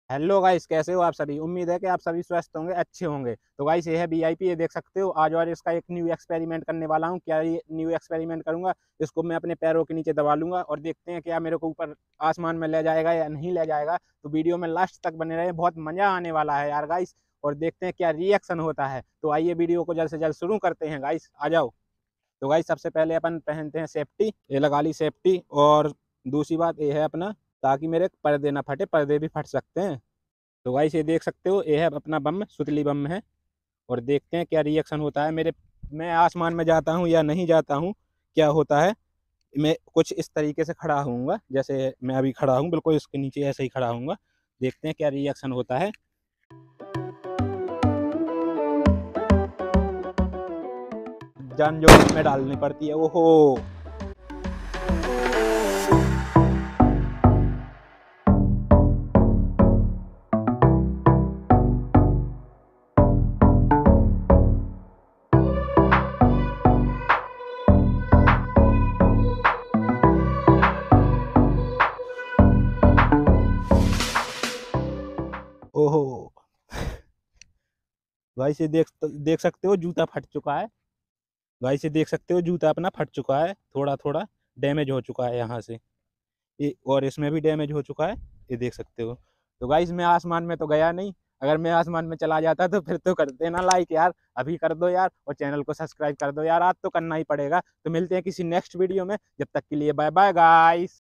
Hello guys, कैसे हो आप सभी। उम्मीद है कि आप सभी स्वस्थ होंगे, अच्छे होंगे। तो गाइस, ये है वीआईपी, ये देख सकते हो। आज और इसका एक न्यू एक्सपेरिमेंट करने वाला हूँ। क्या ये न्यू एक्सपेरिमेंट करूंगा, इसको मैं अपने पैरों के नीचे दबा लूंगा और देखते हैं क्या मेरे को ऊपर आसमान में ले जाएगा या नहीं ले जाएगा। तो वीडियो में लास्ट तक बने रहे, बहुत मजा आने वाला है यार गाइस। और देखते हैं क्या रिएक्शन होता है। तो आइए वीडियो को जल्द से जल्द शुरू करते हैं गाइस, आ जाओ। तो गाइस, सबसे पहले अपन पहनते हैं सेफ्टी, ये लगा ली सेफ्टी। और दूसरी बात ये है अपना, ताकि मेरे पर्दे ना फटे, पर्दे भी फट सकते हैं। तो गाइस, ये देख सकते हो, ये है अपना बम, सुतली बम है। और देखते हैं क्या रिएक्शन होता है मेरे, मैं आसमान में जाता हूँ या नहीं जाता हूँ, क्या होता है। मैं कुछ इस तरीके से खड़ा होऊंगा, जैसे मैं अभी खड़ा हूँ, बिल्कुल इसके नीचे ऐसे ही खड़ा होऊंगा। देखते हैं क्या रिएक्शन होता है। जान जोखिम में डालनी पड़ती है, ओहो। ओहो। गाइस, ये देख देख सकते हो, जूता फट चुका है। गाइस, ये देख सकते हो, जूता अपना फट चुका है, थोड़ा थोड़ा डैमेज हो चुका है यहाँ से। ये और इसमें भी डैमेज हो चुका है, ये देख सकते हो। तो गाइस, मैं आसमान में तो गया नहीं। अगर मैं आसमान में चला जाता तो फिर तो कर देना लाइक यार, अभी कर दो यार, और चैनल को सब्सक्राइब कर दो यार, आज तो करना ही पड़ेगा। तो मिलते हैं किसी नेक्स्ट वीडियो में, जब तक के लिए बाय बाय गाइस।